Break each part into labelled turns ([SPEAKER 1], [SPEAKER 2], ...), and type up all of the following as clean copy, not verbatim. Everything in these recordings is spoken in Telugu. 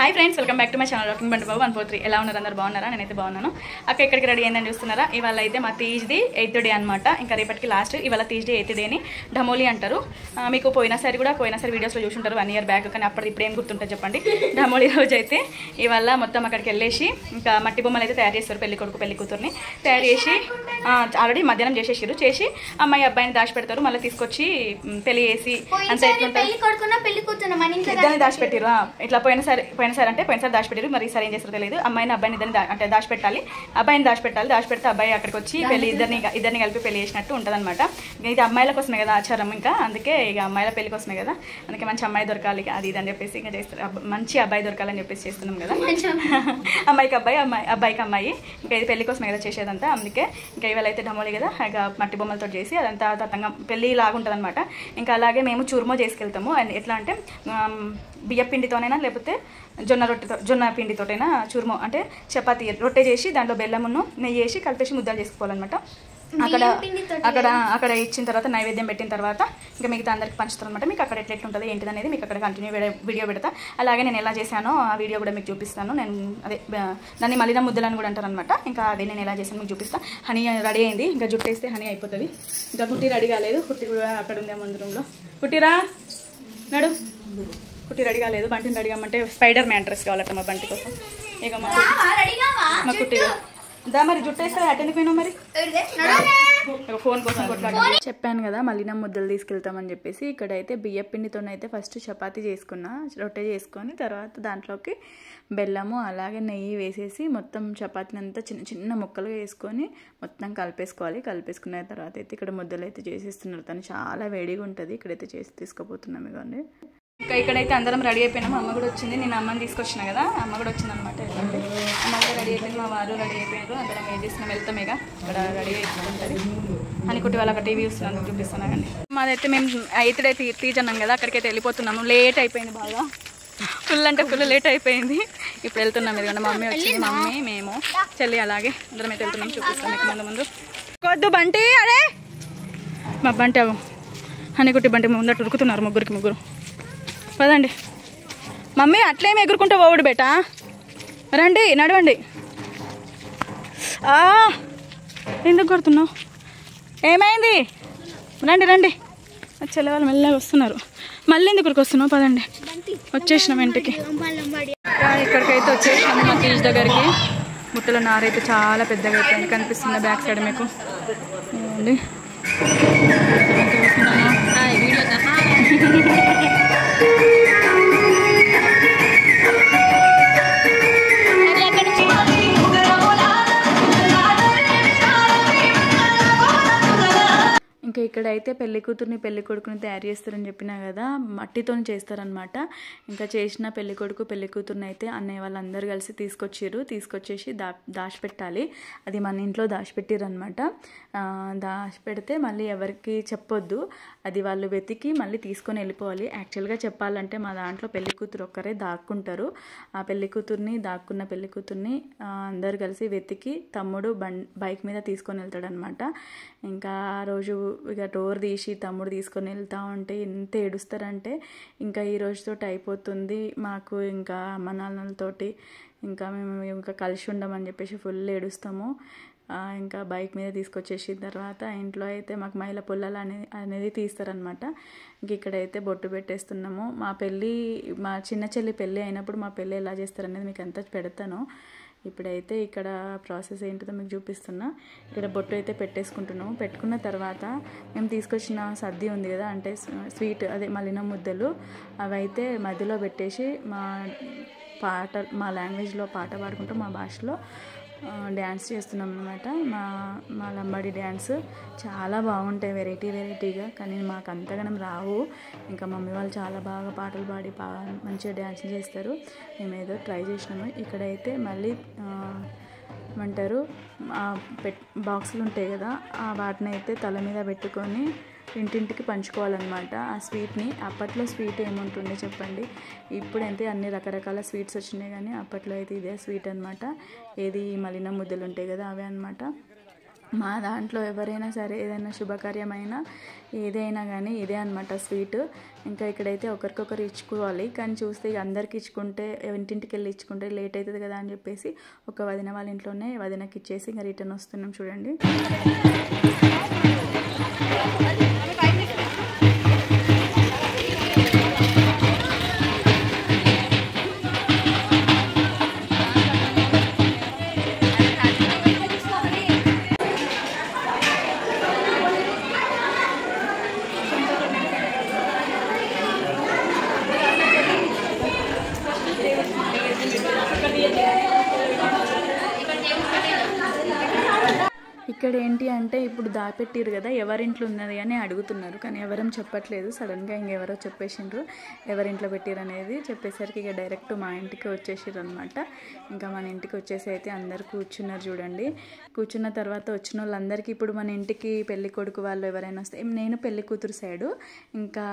[SPEAKER 1] Hi friends, welcome back to my channel rocking Bandi Babu 143. ఎలా ఉన్నారు? అందరు బాగున్నారా? నేనైతే బాగున్నాను. అక్క ఇక్కడికి రెడీ అయిందని చూస్తున్నారా? ఇవాళ అయితే మా తీజ్ది 8th డే అనమాట. ఇంకా రేపటికి లాస్ట్. ఇవాళ తీజ్ది 8th డేని ఢమోలి అంటారు. మీకు పోయినసారి వీడియోస్లో చూసుంటారు 1 year బ్యాక్. కానీ అప్పుడు ఇప్పుడు ఏం గుర్తుంటుంది చెప్పండి. ఢమోలి రోజు అయితే ఇవాళ మొత్తం అక్కడికి వెళ్ళేసి ఇంకా మట్టి బొమ్మలు అయితే తయారు చేస్తారు. పెళ్లి కొడుకు పెళ్లి కూతుర్ని తయారు చేసి ఆల్రెడీ మధ్యాహ్నం చేసేసారు. చేసి అమ్మాయి అబ్బాయిని దాచి పెడతారు. మళ్ళీ తీసుకొచ్చి పెళ్లి చేసి అంత ఇద్దరిని దాచిపెట్టారు. ఇట్లా పోయినసారి దాచిపెట్టారు. మరి ఈసారి ఏం చేస్తారో తెలియదు. అమ్మాయిని అబ్బాయిని ఇద్దరిని దాచిపెట్టాలి. అబ్బాయిని దాచిపెడితే అబ్బాయి అక్కడికి వచ్చి పెళ్లి ఇద్దరిని కలిపి పెళ్లి చేసినట్టు ఉంటుంది అనమాట. ఇది అమ్మాయిల కోసమే కదా ఆచారం. ఇంకా అందుకే ఇక అమ్మాయిల పెళ్లి కోసమే కదా. అందుకే మంచి అమ్మాయి దొరకాలి అది ఇది అని చెప్పేసి ఇంకా చేస్తారు. మంచి అబ్బాయి దొరకాలని చెప్పేసి చేస్తున్నాం కదా. అమ్మాయికి అబ్బాయికి అమ్మాయి. ఇంకా ఇది పెళ్లి కోసమే కదా చేసేదంతా. అందుకే ఇంకా ఇవాళ అయితే ఢమోలి కదా, ఇక మట్టి బొమ్మలతో చేసి అదంతా తతంగా పెళ్లి లాగుంటుంది అనమాట. ఇంకా అలాగే మేము చూర్మో చేసుకెళ్తాము. ఎట్లా అంటే బియ్య పిండితోనైనా లేకపోతే జొన్న పిండితోటైనా చూర్మో అంటే చపాతీ రొట్టె చేసి దాంట్లో బెల్లమును నెయ్యి వేసి కలిపేసి ముద్దలు చేసుకోవాలన్నమాట. అక్కడ ఇచ్చిన తర్వాత నైవేద్యం పెట్టిన తర్వాత ఇంకా మిగతా అందరికి పంచుతారు అనమాట. మీకు అక్కడ ఎట్లెట్లుంటుంది ఏంటిది అనేది మీకు అక్కడ కంటిన్యూ వీడియో పెడతా. అలాగే నేను ఎలా చేశానో ఆ వీడియో కూడా మీకు చూపిస్తాను. నేను అదే దాన్ని మలిన ముద్దలని కూడా అంటారు అనమాట. ఇంకా అదే నేను ఎలా చేశాను మీకు చూపిస్తాను. హనీ రెడీ అయింది. ఇంకా జుట్టు వేస్తే హనీ అయిపోతుంది. ఇంకా కుట్టి రెడీ కాలేదు. కుట్టి కూడా అక్కడ ఉంది ముందు రూమ్లో. కుట్టిరా నడు. కుట్టి రెడీ కాలేదు. బంటిని రెడీ కామంటే స్పైడర్ మ్యాన్ డ్రెస్ కావాలట మా బంటి కోసం. ఇక మా కుట్టి దా మరి జుట్టు వేస్తే అటెండ్ పోయినావు మరి ఫోన్ కోసం కొట్లాడు. చెప్పాను కదా మలిన ముద్దలు తీసుకెళ్తామని చెప్పేసి. ఇక్కడైతే బియ్య పిండితోనైతే ఫస్ట్ చపాతీ చేసుకున్నా, రొట్టె చేసుకొని తర్వాత దాంట్లోకి బెల్లము అలాగే నెయ్యి వేసేసి మొత్తం చపాతీని అంతా చిన్న చిన్న ముక్కలుగా వేసుకొని మొత్తం కలిపేసుకోవాలి. కలిపేసుకున్న తర్వాత అయితే ఇక్కడ ముద్దలు అయితే చేసేస్తున్నారు. తను చాలా వేడిగా ఉంటుంది. ఇక్కడైతే చేసి తీసుకుపోతున్నాం. ఇవ్వండి. ఇంకా ఇక్కడైతే అందరం రెడీ అయిపోయినాము. అమ్మ కూడా వచ్చింది. నేను అమ్మని తీసుకొచ్చిన కదా, అమ్మ కూడా వచ్చింది అనమాట. ఎందుకంటే అమ్మ కూడా రెడీ అయిపోయింది, మా వారు రెడీ అయిపోయారు. అందరం ఏం చేస్తున్నాం వెళ్తాం. ఇక ఇక్కడ రెడీ అయిపోతుంది అని కుట్టి వాళ్ళకి టీవీ చూస్తున్నాను చూపిస్తున్నా. కానీ మాదైతే మేము 8th డే తీజ్ అన్నాం కదా, అక్కడికైతే వెళ్ళిపోతున్నాము. లేట్ అయిపోయింది బాగా, ఫుల్ అంటే ఫుల్ లేట్ అయిపోయింది. ఇప్పుడు వెళ్తున్నాం. ఎందుకంటే మమ్మీ వచ్చింది, మమ్మీ మేము చెల్లి అలాగే అందరం అయితే వెళ్తున్నాం. చూపిస్తాం మీకు ముందు కొద్దు బంటి. అరే మా బంటి అని కుట్టి బంటి ముందట ఉరుకుతున్నారు ముగ్గురు. పదండి మమ్మీ, అట్లేమి ఎగురుకుంటూ పోవుడు బేటా. రండి నడవండి. ఎందుకు కొడుతున్నావు? ఏమైంది? రండి. చెల్లెవాళ్ళు మెల్లగా వస్తున్నారు. మళ్ళీ ఎందుకు వస్తున్నావు? పదండి. వచ్చేసినాం ఇంటికి. ఇక్కడికైతే వచ్చేసినాము మా తీజ్ దగ్గరికి. బుట్టల నారైతే చాలా పెద్దగా అయిపోయింది. కనిపిస్తుంది బ్యాక్ సైడ్ మీకు. అండి ఇంకా ఇక్కడైతే పెళ్లి కూతుర్ని పెళ్లి కొడుకుని తయారు చేస్తారని చెప్పినా కదా, మట్టితో చేస్తారనమాట. ఇంకా చేసిన పెళ్లి కొడుకు పెళ్లి కూతుర్ని అయితే అన్నయ్య వాళ్ళందరూ కలిసి తీసుకొచ్చేసి దాచిపెట్టాలి. అది మన ఇంట్లో దాచిపెట్టిరనమాట. దాచిపెడితే మళ్ళీ ఎవరికి చెప్పొద్దు. అది వాళ్ళు వెతికి మళ్ళీ తీసుకొని వెళ్ళిపోవాలి. యాక్చువల్గా చెప్పాలంటే మా దాంట్లో పెళ్లి కూతురు ఒక్కరే దాక్కుంటారు. ఆ పెళ్లి కూతుర్ని దాక్కున్న పెళ్లి కూతుర్ని అందరు కలిసి వెతికి తమ్ముడు బైక్ మీద తీసుకొని వెళ్తాడనమాట. ఇంకా ఆ రోజు ఇక డోర్ తీసి తమ్ముడు తీసుకొని వెళ్తూ ఉంటే ఎంత ఏడుస్తారంటే ఇంకా ఈ రోజుతో అయిపోతుంది మాకు, ఇంకా అమ్మ నాన్నలతోటి ఇంకా మేము ఇంకా కలిసి ఉండమని చెప్పేసి ఫుల్ ఏడుస్తాము. ఇంకా బైక్ మీద తీసుకొచ్చేసిన తర్వాత ఇంట్లో అయితే మాకు మైల పొలాలు అనేది తీస్తారనమాట. ఇంక ఇక్కడైతే బొట్టు పెట్టేస్తున్నాము. మా చిన్న చెల్లి పెళ్ళి అయినప్పుడు మా పెళ్ళి ఎలా చేస్తారనేది మీకు అంతా పెడతాను. ఇప్పుడైతే ఇక్కడ ప్రాసెస్ ఏంటిదో మీకు చూపిస్తున్నా. ఇక్కడ బొట్టు అయితే పెట్టేసుకుంటున్నాము. పెట్టుకున్న తర్వాత మేము తీసుకొచ్చిన సద్ది ఉంది కదా, అంటే స్వీట్ అదే మలిన ముద్దలు, అవైతే మధ్యలో పెట్టేసి మా లాంగ్వేజ్లో పాట పాడుకుంటూ మా భాషలో డ్యాన్స్ చేస్తున్నాం అనమాట. మా లంబాడి డ్యాన్స్ చాలా బాగుంటాయి, వెరైటీగా. కానీ మాకు అంతగానం రావు. ఇంకా మమ్మీ వాళ్ళు చాలా బాగా పాటలు పాడి మంచిగా డ్యాన్స్ చేస్తారు. మేము ఏదో ట్రై చేసినాము. ఇక్కడైతే మళ్ళీ ఏమంటారు బాక్సులు ఉంటాయి కదా, వాటిని అయితే తల మీద పెట్టుకొని ఇంటింటికి పంచుకోవాలన్నమాట ఆ స్వీట్ని. అప్పట్లో స్వీట్ ఏముంటుండే చెప్పండి, ఇప్పుడైతే అన్ని రకరకాల స్వీట్స్ వచ్చినాయి, కానీ అప్పట్లో అయితే ఇదే స్వీట్ అనమాట. ఏది మలిన ముద్దలు ఉంటాయి కదా అవే అనమాట. మా దాంట్లో ఎవరైనా సరే ఏదైనా శుభకార్యమైనా ఏదైనా కానీ ఇదే అనమాట స్వీట్. ఇంకా ఇక్కడైతే ఒకరికొకరు ఇచ్చుకోవాలి, కానీ చూస్తే ఇక అందరికి ఇచ్చుకుంటే ఇంటింటికి వెళ్ళి ఇచ్చుకుంటే లేట్ అవుతుంది కదా అని చెప్పేసి ఒక వదిన వాళ్ళ ఇంట్లోనే వదినకి ఇచ్చేసి ఇంకా రిటర్న్ వస్తున్నాం చూడండి. ఇక్కడ ఏంటి అంటే ఇప్పుడు దాపెట్టిరు కదా ఎవరింట్లో ఉన్నది అని అడుగుతున్నారు, కానీ ఎవరం చెప్పట్లేదు. సడన్గా ఇంకెవరో చెప్పేసిండ్రు ఎవరింట్లో పెట్టిరు అనేది. చెప్పేసరికి ఇక డైరెక్ట్ మా ఇంటికి వచ్చేసారు అనమాట. ఇంకా మన ఇంటికి వచ్చేసి అయితే అందరు కూర్చున్నారు చూడండి. కూర్చున్న తర్వాత వచ్చిన వాళ్ళందరికీ ఇప్పుడు మన ఇంటికి పెళ్లి కొడుకు వాళ్ళు ఎవరైనా వస్తే, నేను పెళ్లి కూతురు సైడు, ఇంకా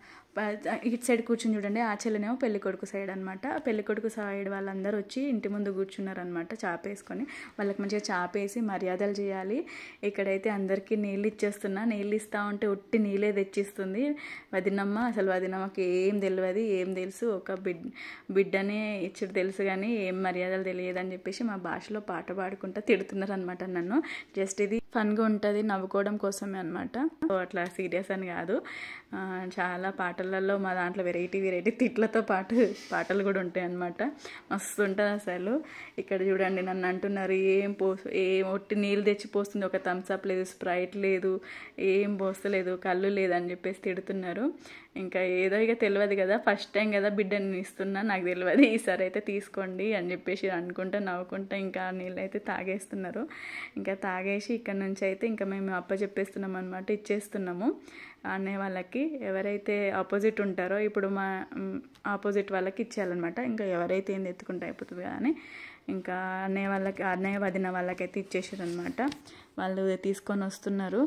[SPEAKER 1] ఇటు సైడ్ కూర్చుని చూడండి, ఆ చెల్లెనేమో పెళ్లి కొడుకు సైడ్ అనమాట. పెళ్లి కొడుకు సైడ్ వాళ్ళందరూ వచ్చి ఇంటి ముందు కూర్చున్నారనమాట చాపేసుకొని. వాళ్ళకి మంచిగా చాపేసి మర్యాదలు చేయాలి. ఇక్కడైతే అందరికీ నీళ్ళు ఇచ్చేస్తున్నా. నీళ్ళు ఇస్తూ ఉంటే ఉట్టి నీళ్ళే తెచ్చిస్తుంది వదినమ్మ. అసలు వదినమ్మకి ఏం తెలియదు, ఏం తెలుసు, ఒక బిడ్డనే ఇచ్చుడు తెలుసు కానీ ఏం మర్యాదలు తెలియదు అని చెప్పేసి మా భాషలో పాట పాడుకుంటూ తిడుతున్నారు అనమాట నన్ను. జస్ట్ ఇది ఫన్గా ఉంటుంది, నవ్వుకోవడం కోసమే అనమాట, అట్లా సీరియస్ అని కాదు. చాలా పాటలలో మా దాంట్లో వెరైటీ తిట్లతో పాటలు కూడా ఉంటాయి అన్నమాట. మస్తు ఉంటుంది అసలు. ఇక్కడ చూడండి నన్ను అంటున్నారు ఏం ఒట్టి నీళ్ళు తెచ్చి పోస్తుంది, ఒక థమ్స్అప్ లేదు, స్ప్రైట్ లేదు, ఏం పోస్తలేదు, కళ్ళు లేదని చెప్పేసి తిడుతున్నారు. ఇంకా ఏదో ఇక తెలియదు కదా, ఫస్ట్ టైం కదా బిడ్డని ఇస్తున్నా, నాకు తెలియదు, ఈసారి అయితే తీసుకోండి అని చెప్పేసి అనుకుంటా నవ్వుకుంటా ఇంకా నీళ్ళు అయితే తాగేస్తున్నారు. ఇంకా తాగేసి ఇక్కడ నుంచి అయితే ఇంకా మేము అప్పచెప్పేస్తున్నాం అనమాట, ఇచ్చేస్తున్నాము అన్నయ్య వాళ్ళకి. ఎవరైతే ఆపోజిట్ ఉంటారో ఇప్పుడు మా ఆపోజిట్ వాళ్ళకి ఇచ్చేయాలన్నమాట. ఇంకా ఎవరైతే ఏంది ఎత్తుకుంటే అయిపోతుంది కదా అని ఇంకా అన్నయ్య వదిన వాళ్ళకైతే ఇచ్చేసారు అనమాట. వాళ్ళు తీసుకొని వస్తున్నారు.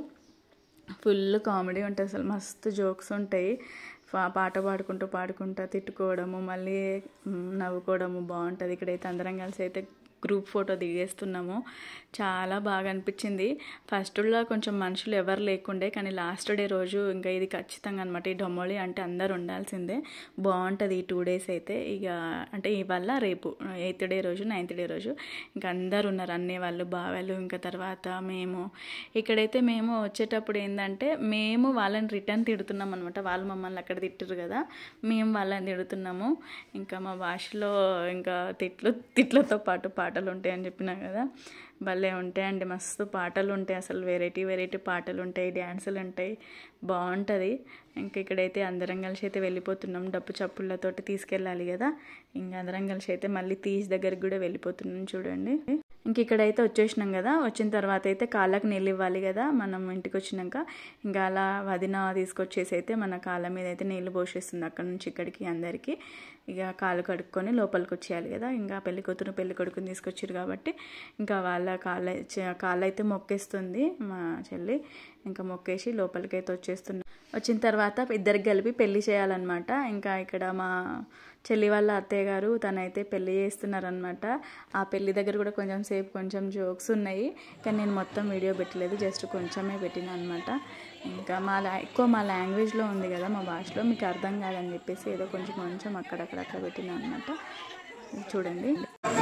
[SPEAKER 1] ఫుల్ కామెడీ ఉంటుంది అసలు, మస్తు జోక్స్ ఉంటాయి. పాట పాడుకుంటూ తిట్టుకోవడము, మళ్ళీ నవ్వుకోవడము బాగుంటుంది. ఇక్కడైతే అందరం కలిసి అయితే గ్రూప్ ఫోటో దిగేస్తున్నాము. చాలా బాగా అనిపించింది. ఫస్ట్లో కొంచెం మనుషులు ఎవరు లేకుండే, కానీ లాస్ట్ డే రోజు ఇంకా ఇది ఖచ్చితంగా అనమాట. ఈ డొమ్మోళి అంటే అందరు ఉండాల్సిందే, బాగుంటుంది ఈ 2 days అయితే. ఇక అంటే ఇవాళ రేపు 8th day రోజు 9th day రోజు ఇంకా అందరు ఉన్నారు, అన్నయ్య వాళ్ళు, బావాళ్ళు, ఇంకా తర్వాత మేము. ఇక్కడైతే మేము వచ్చేటప్పుడు ఏంటంటే మేము వాళ్ళని రిటర్న్ తిడుతున్నాం అనమాట. వాళ్ళు మమ్మల్ని అక్కడ తిట్టరు కదా, మేము వాళ్ళని తిడుతున్నాము. ఇంకా మా భాషలో ఇంకా తిట్లతో పాటు పాటలు ఉంటాయని చెప్పినా కదా, భలే ఉంటాయండి, మస్తు పాటలు ఉంటాయి అసలు. వెరైటీ పాటలు ఉంటాయి, డ్యాన్సులు ఉంటాయి, బాగుంటుంది. ఇంకా ఇక్కడైతే అందరం కలిసి అయితే వెళ్ళిపోతున్నాం. డప్పు చప్పుళ్ళతోటి తీసుకెళ్ళాలి కదా, ఇంకా అందరం కలిసి అయితే మళ్ళీ తీసి దగ్గరికి కూడా వెళ్ళిపోతున్నాం చూడండి. ఇంక ఇక్కడైతే వచ్చేసినాం కదా, వచ్చిన తర్వాత అయితే కాళ్ళకి నీళ్ళు ఇవ్వాలి కదా మనం ఇంటికి వచ్చినాక. ఇంకా అలా వదిన తీసుకొచ్చేసి అయితే మన కాళ్ళ మీద అయితే నీళ్ళు పోసేస్తుంది అక్కడ నుంచి ఇక్కడికి అందరికీ. ఇక కాళ్ళు కడుక్కొని లోపలికి వచ్చేయాలి కదా. ఇంకా పెళ్లి కూతురు పెళ్లి కొడుకుని తీసుకొచ్చారు కాబట్టి ఇంకా వాళ్ళ కాళ్ళు అయితే మొక్కేస్తుంది మా చెల్లి. ఇంకా మొక్కేసి లోపలికి అయితే వచ్చేస్తున్నాం. వచ్చిన తర్వాత ఇద్దరికి కలిపి పెళ్లి చేయాలన్నమాట. ఇంకా ఇక్కడ మా చెల్లి వాళ్ళ అత్తయ్య గారు తనైతే పెళ్లి చేస్తున్నారనమాట. ఆ పెళ్లి దగ్గర కూడా కొంచెం జోక్స్ ఉన్నాయి, కానీ నేను మొత్తం వీడియో పెట్టలేదు, జస్ట్ కొంచెమే పెట్టినా అనమాట. ఇంకా ఎక్కువ మా లాంగ్వేజ్లో ఉంది కదా, మా భాషలో మీకు అర్థం కాదని చెప్పేసి ఏదో కొంచెం అక్కడక్కడ పెట్టినా అనమాట. చూడండి.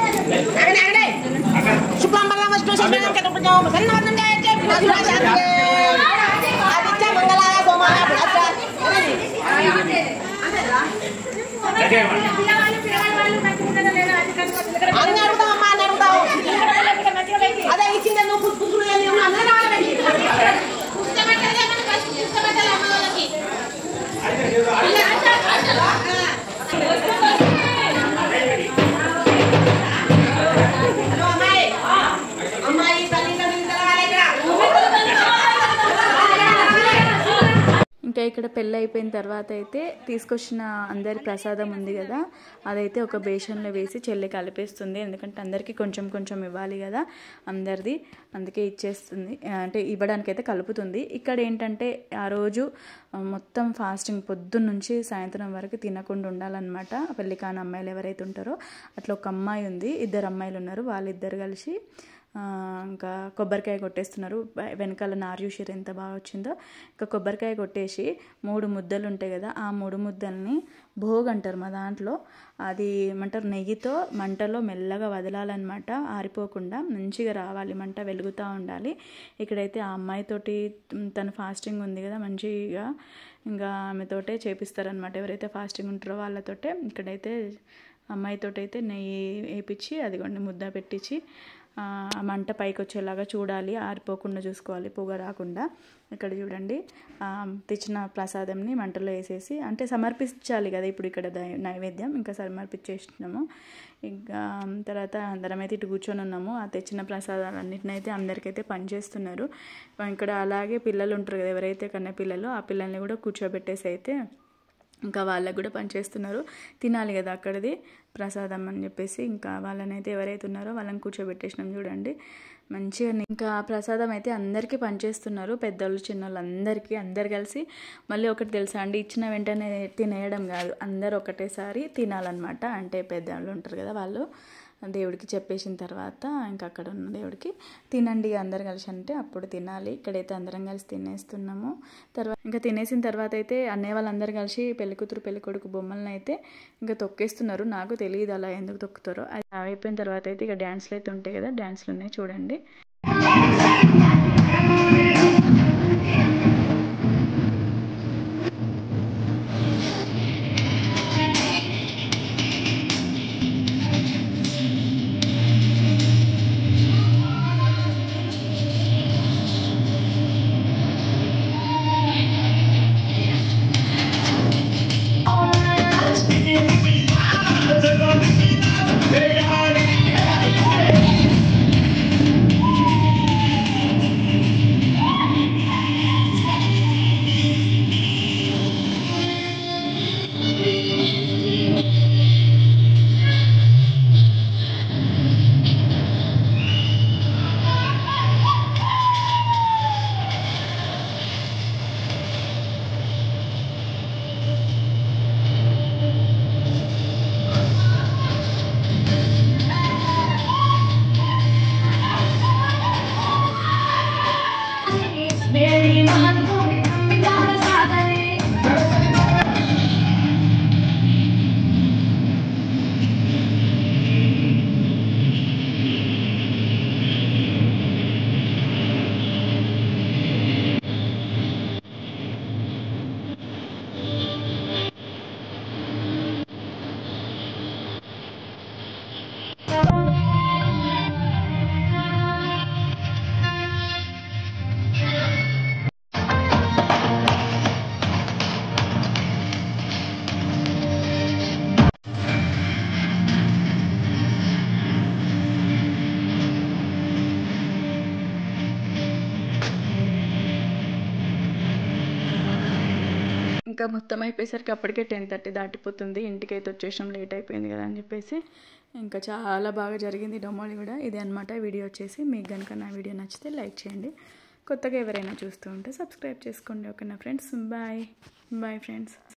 [SPEAKER 1] ఇంకా ఇక్కడ పెళ్ళి అయిపోయిన తర్వాత అయితే తీసుకొచ్చిన అందరి ప్రసాదం ఉంది కదా, అదైతే ఒక బేషన్లో వేసి చెల్లి కలిపేస్తుంది. ఎందుకంటే అందరికీ కొంచెం ఇవ్వాలి కదా అందరిది, అందుకే ఇచ్చేస్తుంది, అంటే ఇవ్వడానికైతే కలుపుతుంది. ఇక్కడ ఏంటంటే ఆ రోజు మొత్తం ఫాస్టింగ్ పొద్దున్న నుంచి సాయంత్రం వరకు తినకుండా ఉండాలన్నమాట. పెళ్లి కాని అమ్మాయిలు ఎవరైతే ఉంటారో అట్లా ఒక అమ్మాయి ఉంది, 2 అమ్మాయిలు ఉన్నారు, వాళ్ళిద్దరు కలిసి ఇంకా కొబ్బరికాయ కొట్టేస్తున్నారు. వెనకాల నారు చూసిర్రు ఎంత బాగా వచ్చిందో. ఇంకా కొబ్బరికాయ కొట్టేసి 3 ముద్దలు ఉంటాయి కదా, ఆ 3 ముద్దల్ని భోగ్ అంటారు మా దాంట్లో. అది ఏమంటారు, నెయ్యితో మంటలో మెల్లగా వదలాలన్నమాట, ఆరిపోకుండా మంచిగా రావాలి, మంట వెలుగుతూ ఉండాలి. ఇక్కడైతే ఆ అమ్మాయితోటి తను ఫాస్టింగ్ ఉంది కదా, మంచిగా ఇంకా ఆమెతోటే చేపిస్తారనమాట. ఎవరైతే ఫాస్టింగ్ ఉంటారో వాళ్ళతోటే. ఇక్కడైతే అమ్మాయితోటైతే నెయ్యి వేపించి అదిగోండి ముద్ద పెట్టించి ఆ మంట పైకి వచ్చేలాగా చూడాలి, ఆరిపోకుండా చూసుకోవాలి, పొగ రాకుండా. ఇక్కడ చూడండి తెచ్చిన ప్రసాదంని మంటలో వేసేసి, అంటే సమర్పించాలి కదా ఇప్పుడు ఇక్కడ నైవేద్యం, ఇంకా సమర్పించేసినాము. ఇంకా తర్వాత అందరం అయితే ఇటు కూర్చొని ఉన్నాము. ఆ తెచ్చిన ప్రసాదాలన్నిటిని అయితే అందరికైతే పనిచేస్తున్నారు. ఇక్కడ అలాగే పిల్లలు ఉంటారు కదా, ఎవరైతే కన్న పిల్లలు, ఆ పిల్లల్ని కూడా కూర్చోబెట్టేసి అయితే ఇంకా వాళ్ళకు కూడా పనిచేస్తున్నారు. తినాలి కదా అక్కడిది ప్రసాదం అని చెప్పేసి, ఇంకా వాళ్ళనైతే ఎవరైతే ఉన్నారో వాళ్ళని కూర్చోబెట్టేసినాం చూడండి మంచిగా. ఇంకా ప్రసాదం అయితే అందరికీ పనిచేస్తున్నారు, పెద్దోళ్ళు చిన్నోళ్ళు అందరు కలిసి. మళ్ళీ ఒకటి తెలుసా అండి, ఇచ్చిన వెంటనే తినేయడం కాదు, అందరు ఒకటేసారి తినాలన్నమాట. అంటే పెద్దవాళ్ళు ఉంటారు కదా, వాళ్ళు దేవుడికి చెప్పేసిన తర్వాత ఇంకా అక్కడ ఉన్న దేవుడికి తినండి అందరు కలిసి అంటే అప్పుడు తినాలి. ఇక్కడైతే అందరం కలిసి తినేస్తున్నాము. తర్వాత ఇంకా తినేసిన తర్వాత అయితే అన్నయ్య వాళ్ళందరూ కలిసి పెళ్ళికూతురు పెళ్ళికొడుకు బొమ్మలను అయితే ఇంకా తొక్కేస్తున్నారు. నాకు తెలియదు అలా ఎందుకు తొక్కుతారో. అది అయిపోయిన తర్వాత అయితే ఇక డ్యాన్స్లు అయితే ఉంటాయి కదా, డ్యాన్స్లు ఉన్నాయి చూడండి. ఇంకా మొత్తం అయిపోయేసరికి అప్పటికే 10:30 దాటిపోతుంది. ఇంటికైతే వచ్చేసాం, లేట్ అయిపోయింది కదా అని చెప్పేసి. ఇంకా చాలా బాగా జరిగింది డొమోలి కూడా. ఇదే అనమాట వీడియో వచ్చేసి. మీకు కనుక నా వీడియో నచ్చితే లైక్ చేయండి, కొత్తగా ఎవరైనా చూస్తూ ఉంటే సబ్స్క్రైబ్ చేసుకోండి. ఓకేనా ఫ్రెండ్స్, బాయ్ ఫ్రెండ్స్.